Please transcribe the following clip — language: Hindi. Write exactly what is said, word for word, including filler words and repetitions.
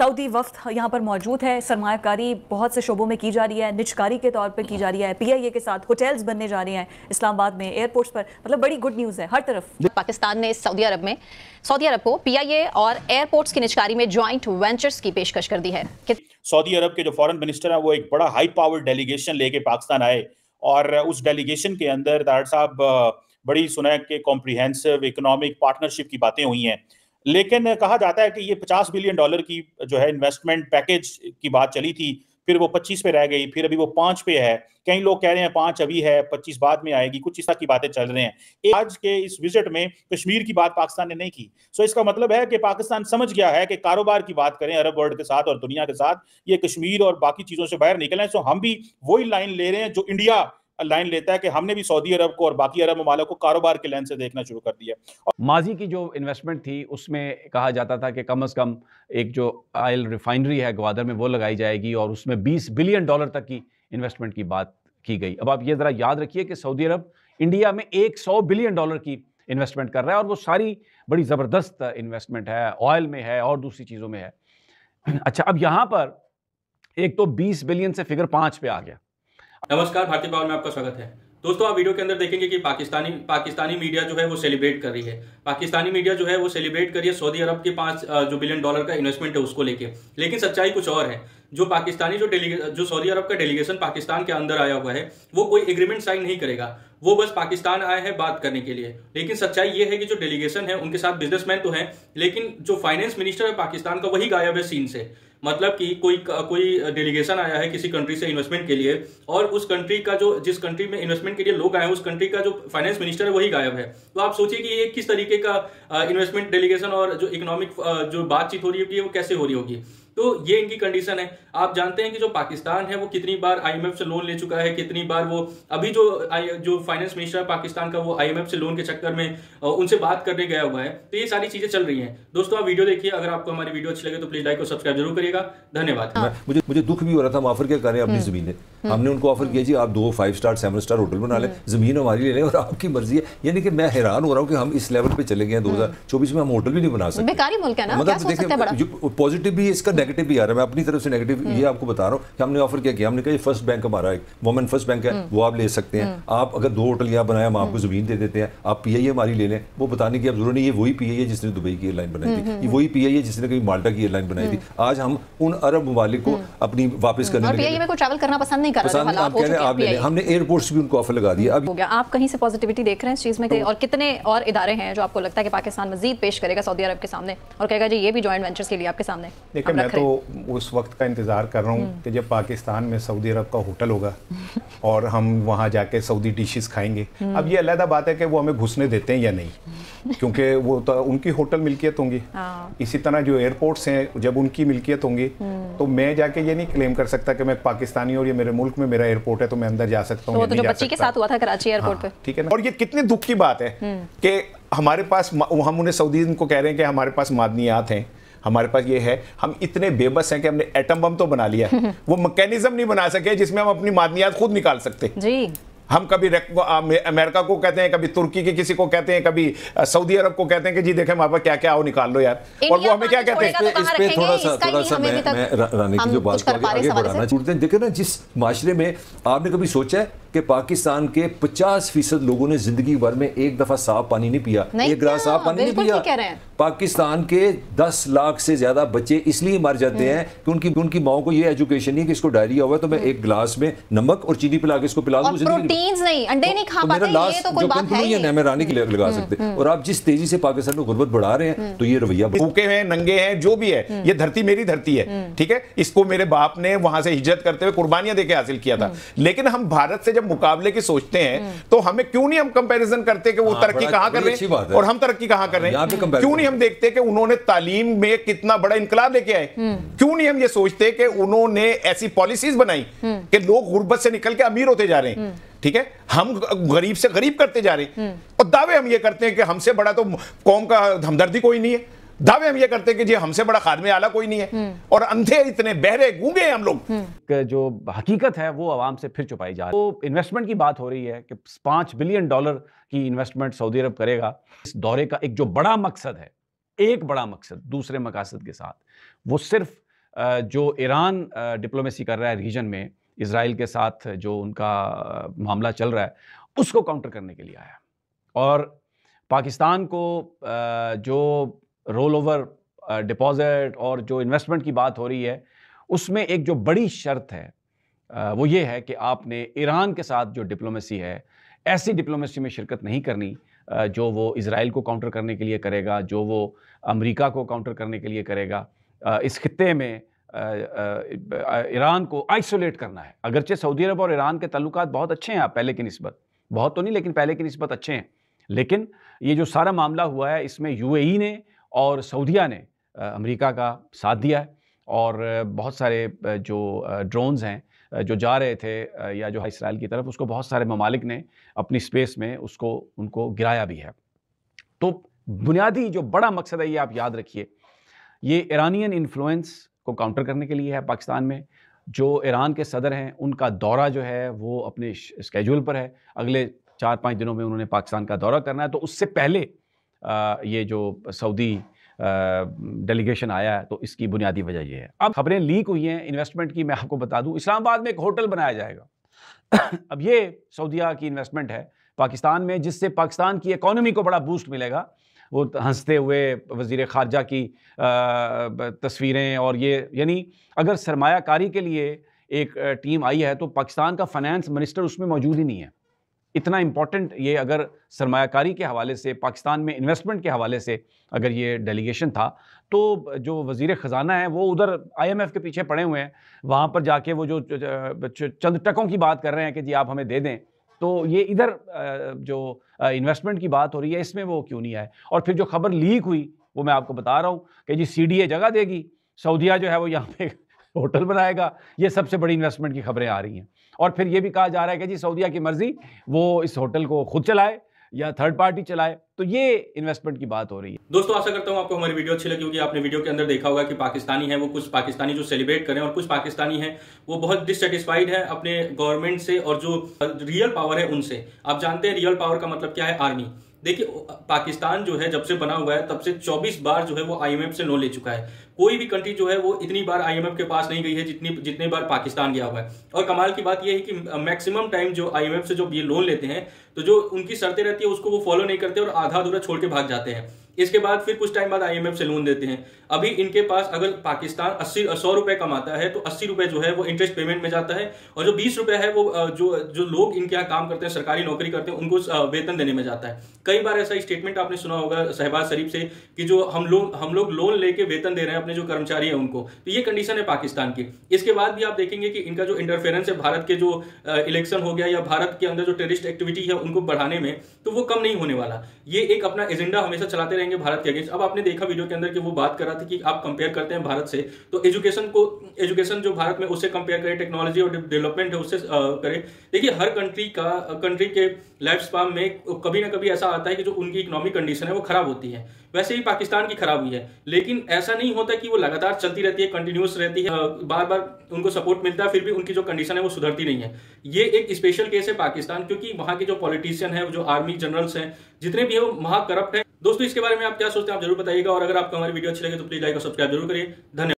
सऊदी वफ्द यहाँ पर मौजूद है। सरमायाकारी बहुत से शोबों में की जा रही है, निजकारी के तौर पर की जा रही है। पीआईए के साथ होटल्स बनने जा रहे हैं इस्लामाबाद में, एयरपोर्ट्स पर, मतलब बड़ी गुड न्यूज़ है हर तरफ। पाकिस्तान ने सऊदी अरब में सऊदी अरब को पीआईए और एयरपोर्ट्स की निजकारी में ज्वाइंट वेंचर्स की पेशकश कर दी है। सऊदी अरब के जो फॉरेन मिनिस्टर हैं वो एक बड़ा हाई पावर डेलीगेशन लेके पाकिस्तान आए और उस डेलीगेशन के अंदर दार साहब बड़ी सुना के कॉम्प्रिहेंसिव इकोनॉमिक पार्टनरशिप की बातें हुई हैं, लेकिन कहा जाता है कि ये पचास बिलियन डॉलर की जो है इन्वेस्टमेंट पैकेज की बात चली थी, फिर वो पच्चीस पे रह गई, फिर अभी वो पाँच पे है। कई लोग कह रहे हैं पाँच अभी है, पच्चीस बाद में आएगी, कुछ इस तरह की बातें चल रहे हैं। आज के इस विजिट में कश्मीर की बात पाकिस्तान ने नहीं की। सो इसका मतलब है कि पाकिस्तान समझ गया है कि कारोबार की बात करें अरब वर्ल्ड के साथ और दुनिया के साथ, ये कश्मीर और बाकी चीजों से बाहर निकले। सो हम भी वही लाइन ले रहे हैं जो इंडिया लाइन लेता है कि हमने भी सऊदी अरब को और बाकी अरब ममालिक को कारोबार के लेंस से देखना शुरू कर दिया। माजी की जो इन्वेस्टमेंट थी उसमें कहा जाता था कि कम से कम एक जो ऑयल रिफाइनरी है ग्वादर में वो लगाई जाएगी और उसमें बीस बिलियन डॉलर तक की इन्वेस्टमेंट की बात की गई। अब आप ये ज़रा याद रखिए कि सऊदी अरब इंडिया में एक सौ बिलियन डॉलर की इन्वेस्टमेंट कर रहा है और वो सारी बड़ी ज़बरदस्त इन्वेस्टमेंट है, ऑयल में है और दूसरी चीज़ों में है। अच्छा, अब यहाँ पर एक तो बीस बिलियन से फिगर पाँच पे आ गया। नमस्कार, भारतीय पावर में आपका स्वागत है। दोस्तों, आप वीडियो के अंदर देखेंगे कि पाकिस्तानी पाकिस्तानी मीडिया जो है वो सेलिब्रेट कर रही है। पाकिस्तानी मीडिया जो है वो सेलिब्रेट कर रही है सऊदी अरब के पांच जो बिलियन डॉलर का इन्वेस्टमेंट है उसको लेके, लेकिन सच्चाई कुछ और है। जो पाकिस्तानी जो जो सऊदी अरब का डेलीगेशन पाकिस्तान के अंदर आया हुआ है वो कोई एग्रीमेंट साइन नहीं करेगा, वो बस पाकिस्तान आए हैं बात करने के लिए। लेकिन सच्चाई ये है कि जो डेलीगेशन है उनके साथ बिजनेसमैन तो हैं, लेकिन जो फाइनेंस मिनिस्टर है पाकिस्तान का वही गायब है सीन से। मतलब कि कोई कोई डेलीगेशन आया है किसी कंट्री से इन्वेस्टमेंट के लिए और उस कंट्री का जो जिस कंट्री में इन्वेस्टमेंट के लिए लोग आए हैं उस कंट्री का जो फाइनेंस मिनिस्टर है वही गायब है। तो आप सोचिए कि ये किस तरीके का इन्वेस्टमेंट डेलीगेशन और जो इकोनॉमिक जो बातचीत हो रही होगी वो कैसे हो रही होगी। तो ये इनकी कंडीशन है। आप जानते हैं कि जो पाकिस्तान है वो कितनी बार आईएमएफ से लोन ले चुका है, कितनी बार वो अभी जो जो फाइनेंस मिनिस्टर है पाकिस्तान का वो आईएमएफ से लोन के चक्कर में उनसे बात करने गया हुआ है। तो ये सारी चीजें चल रही हैं। दोस्तों, आप वीडियो देखिए। अगर आपको हमारी वीडियो अच्छी लगे तो प्लीज लाइक और सब्सक्राइब जरूर करिएगा। धन्यवाद। मुझे मुझे दुख भी हो रहा था, हम ऑफर क्या करें अपनी जमीन। हमने उनको ऑफर किया जी आप दो five star seven star hotel बना लें, जमीन हमारी ले लें और आपकी मर्जी है। यानी कि मैं हैरान हो रहा हूँ कि हम इस लेवल पे चले गए हैं। दो हजार चौबीस में हम होटल भी नहीं बना सकते। बेकारी मुल्क है ना, मतलब देखिए पॉजिटिव भी इसका नेगेटिव भी आ रहा है। मैं अपनी तरफ से नेगेटिव ये आपको बता रहा हूँ कि हमने ऑफर क्या किया, हमने कहा फर्स्ट बैंक हमारा एक वुमेन फर्स्ट बैंक है, वो आप ले सकते हैं। आप अगर दो होटल यहाँ बनाए हम आपको जमीन दे देते हैं, आप पीआईए हमारी ले लें। वो बताने की अब जरूरत नहीं, ये वही पीआईए जिसने दुबई की एयरलाइन बनाई थी, ये वही पीआईए जिसने कभी माल्टा की एयरलाइन बनाई थी। आज हम उन अरब ममालिक को अपनी वापस करने और पीआईए में कोई ट्रैवल करना पसंद नहीं कर रहा है। हमने एयरपोर्ट्स भी उनको ऑफर लगा दिया। अब हो गया। आप कहीं से पॉजिटिविटी देख रहे हैं इस चीज में तो, और कितने और इदारे हैं जो आपको लगता है कि पाकिस्तान मजीद पेश करेगा सऊदी अरब के सामने और कहेगा जी ये भी जॉइंट वेंचर्स के लिए आपके सामने? देखिए, मैं तो उस वक्त का इंतजार कर रहा हूँ कि जब पाकिस्तान में सऊदी अरब का होटल होगा और हम वहाँ जाके सऊदी डिशेस खाएंगे। अब ये अलग बात है कि वो हमें घुसने देते हैं या नहीं, क्योंकि वो तो उनकी होटल मिल्कियत होंगी। इसी तरह जो एयरपोर्ट्स हैं जब उनकी मिल्कियत होंगी तो मैं जाके ये नहीं क्लेम कर सकता कि मैं पाकिस्तानी और ये मेरे मुल्क में मेरा एयरपोर्ट है तो मैं अंदर जा सकता हूँ। तो, तो जो बच्ची के साथ हुआ था कराची एयरपोर्ट पे, ठीक है ना। और ये कितने दुख की बात है कि हमारे पास, हम उन्हें सऊदी को कह रहे हैं कि हमारे पास मादनियात हैं, हमारे पास ये है, हम इतने बेबस हैं कि हमने एटम बम तो बना लिया, वो मैकेनिज्म नहीं बना सके जिसमें हम अपनी मादनियात खुद निकाल सकते जी। हम कभी अमेरिका को कहते हैं, कभी तुर्की के किसी को कहते हैं, कभी सऊदी अरब को कहते हैं कि जी देखें हमारे पास क्या क्या आओ निकाल लो यार, और वो हमें क्या कहते हैं। इस पे थोड़ा सा थोड़ा सा मैं मैं रानी की जो बात को आगे बढ़ाना चाहते हैं। देखिए ना, जिस माशरे में आपने कभी सोचा है कि पाकिस्तान के पचास फीसद लोगों ने जिंदगी भर में एक दफा साफ पानी नहीं पिया, एक गिलास साफ पानी नहीं पिया। पाकिस्तान के दस लाख से ज्यादा बच्चे इसलिए मर जाते हैं कि उनकी उनकी माओ को ये एजुकेशन नहीं कि इसको डायरिया हुआ तो मैं एक गिलास में नमक और चीनी पिला के इसको पिला दूं। प्रोटीन्स नहीं, अंडे नहीं खा पाते, ये तो कोई बात है ही नहीं। मैं रानी की लगा सकते। और आप जिस तेजी से पाकिस्तान में गुर्बत बढ़ा रहे हैं तो ये रवैया, भूखे हैं, नंगे हैं, जो भी है, ये धरती मेरी धरती है, ठीक है। इसको मेरे बाप ने वहां से हिजरत करते हुए कुर्बानियां देके हासिल किया था। लेकिन हम भारत से जब मुकाबले की सोचते हैं तो हमें क्यों नहीं हम कंपैरिजन करते कि वो तरक्की कहां कर रहे हैं और हम तरक्की कहां कर रहे हैं? क्यों नहीं हम देखते कि उन्होंने तालीम में कितना बड़ा इनकलाब लेके आए? क्यों नहीं हम ये सोचते कि उन्होंने ऐसी पॉलिसीज बनाई कि लोग गुर्बत से निकल के अमीर होते जा रहे हैं, ठीक है। हम गरीब से गरीब करते जा रहे हैं और दावे हम ये करते हैं कि हमसे बड़ा तो कौम का हमदर्दी कोई नहीं है। दावे हम ये करते हैं कि जी हमसे बड़ा खादमे आला कोई नहीं है, और अंधे इतने बहरे गूंगे हैं हम लोग। जो हकीकत है वो आवाम से फिर छुपाई जा रही है। तो इन्वेस्टमेंट की बात हो रही है कि पाँच बिलियन डॉलर की इन्वेस्टमेंट सऊदी अरब करेगा। इस दौरे का एक जो बड़ा मकसद है, एक बड़ा मकसद दूसरे मकासद के साथ, वो सिर्फ जो ईरान डिप्लोमेसी कर रहा है रीजन में, इजराइल के साथ जो उनका मामला चल रहा है, उसको काउंटर करने के लिए आया। और पाकिस्तान को जो रोल ओवर डिपॉजिट और जो इन्वेस्टमेंट की बात हो रही है, उसमें एक जो बड़ी शर्त है वो ये है कि आपने ईरान के साथ जो डिप्लोमेसी है, ऐसी डिप्लोमेसी में शिरकत नहीं करनी जो वो इजराइल को काउंटर करने के लिए करेगा, जो वो अमेरिका को काउंटर करने के लिए करेगा। इस खित्ते में ईरान को आइसोलेट करना है। अगरचे सऊदी अरब और ईरान के ताल्लुकात बहुत अच्छे हैं पहले की निस्बत, बहुत तो नहीं लेकिन पहले की निस्बत अच्छे हैं, लेकिन ये जो सारा मामला हुआ है इसमें यूएई ने और सऊदीया ने अमेरिका का साथ दिया है और बहुत सारे जो ड्रोन्स हैं जो जा रहे थे या जो इस्राइल की तरफ, उसको बहुत सारे ममालिक ने अपनी स्पेस में उसको उनको गिराया भी है। तो बुनियादी जो बड़ा मकसद है ये आप याद रखिए, ये ईरानियन इन्फ्लुएंस को काउंटर करने के लिए है पाकिस्तान में। जो ईरान के सदर हैं उनका दौरा जो है वो अपने स्केड्यूल पर है, अगले चार पाँच दिनों में उन्होंने पाकिस्तान का दौरा करना है। तो उससे पहले आ, ये जो सऊदी डेलीगेशन आया है, तो इसकी बुनियादी वजह ये है। अब खबरें लीक हुई हैं इन्वेस्टमेंट की, मैं आपको बता दूं इस्लामाबाद में एक होटल बनाया जाएगा। अब ये सऊदीया की इन्वेस्टमेंट है पाकिस्तान में, जिससे पाकिस्तान की इकोनॉमी को बड़ा बूस्ट मिलेगा। वो हंसते हुए वज़ीर ख़ारजा की तस्वीरें और ये, यानी अगर सरमायाकारी के लिए एक टीम आई है तो पाकिस्तान का फाइनेंस मिनिस्टर उसमें मौजूद ही नहीं है। इतना इम्पॉर्टेंट ये अगर सरमायाकारी के हवाले से, पाकिस्तान में इन्वेस्टमेंट के हवाले से अगर ये डेलीगेशन था, तो जो वज़ीर ख़जाना है वो उधर आईएमएफ के पीछे पड़े हुए हैं, वहाँ पर जाके वो जो चंद टकों की बात कर रहे हैं कि जी आप हमें दे दें, तो ये इधर जो इन्वेस्टमेंट की बात हो रही है इसमें वो क्यों नहीं आए। और फिर जो खबर लीक हुई वो मैं आपको बता रहा हूँ कि जी सीडीए जगह देगी, सऊदीया जो है वो यहाँ पे होटल बनाएगा। ये सबसे बड़ी इन्वेस्टमेंट की खबरें आ रही हैं। और फिर ये भी कहा जा रहा है कि जी सऊदीया की मर्जी, वो इस होटल को खुद चलाए या थर्ड पार्टी चलाए। तो ये इन्वेस्टमेंट की बात हो रही है। दोस्तों आशा करता हूं आपको हमारी वीडियो अच्छी लगी होगी। आपने वीडियो के अंदर देखा होगा कि पाकिस्तानी है वो, कुछ पाकिस्तानी जो सेलिब्रेट करें और कुछ पाकिस्तानी है वो बहुत डिससेटिस्फाइड है अपने गवर्नमेंट से और जो रियल पावर है उनसे। आप जानते हैं रियल पावर का मतलब क्या है, आर्मी। देखिए पाकिस्तान जो है जब से बना हुआ है तब से चौबीस बार जो है वो आईएमएफ से लोन ले चुका है। कोई भी कंट्री जो है वो इतनी बार आईएमएफ के पास नहीं गई है जितनी जितने बार पाकिस्तान गया हुआ है। और कमाल की बात यह है कि मैक्सिमम टाइम जो आईएमएफ से जो ये लोन लेते हैं तो जो उनकी शर्तें रहती है उसको वो फॉलो नहीं करते और आधा अधूरा छोड़ के भाग जाते हैं। इसके बाद फिर कुछ टाइम बाद आईएमएफ से लोन देते हैं। अभी इनके पास अगर पाकिस्तान अस्सी सौ रुपए कमाता है तो अस्सी रुपए जो है वो इंटरेस्ट पेमेंट में जाता है और जो बीस रुपए है वो जो जो लोग इनके यहाँ काम करते हैं, सरकारी नौकरी करते हैं, उनको वेतन देने में जाता है। कई बार ऐसा स्टेटमेंट आपने सुना होगा शहबाज शरीफ से कि जो हम लोग हम लोग लोन लेके वेतन दे रहे हैं अपने जो कर्मचारी है उनको। तो ये कंडीशन है पाकिस्तान की। इसके बाद भी आप देखेंगे कि इनका जो इंटरफेरेंस है भारत के जो इलेक्शन हो गया या भारत के अंदर जो टेररिस्ट एक्टिविटी है उनको बढ़ाने में, तो वो कम नहीं होने वाला। ये एक अपना एजेंडा हमेशा चलाते रहेंगे भारत के अगेंस्ट। अब आपने देखा वीडियो के अंदर कि वो बात कर रहा था कि आप कंपेयर करते हैं भारत से, तो एजुकेशन को एजुकेशन जो भारत में उससे कंपेयर करें, टेक्नोलॉजी और डेवलपमेंट है उससे करें। देखिए हर कंट्री का कंट्री के लाइफ स्पान में कभी ना कभी ऐसा आता है कि जो उनकी इकोनॉमिक कंडीशन है वो खराब होती है। वैसे ही पाकिस्तान की खराब हुई है, लेकिन ऐसा नहीं होता कि वो लगातार चलती रहती है, कंटिन्यूस रहती है, बार बार उनको सपोर्ट मिलता है, फिर भी उनकी जो कंडीशन है वो सुधरती नहीं है। ये एक स्पेशल केस है पाकिस्तान, क्योंकि वहां के जो पॉलिटिशियन है, जो आर्मी जनरल्स हैं, जितने भी है वो महा करप्ट है। दोस्तों इसके बारे में आप क्या सोचते हैं आप जरूर बताइएगा। और अगर आपको हमारी वीडियो अच्छी लगे तो प्लीज लाइक और सब्सक्राइब जरूर करिए। धन्यवाद।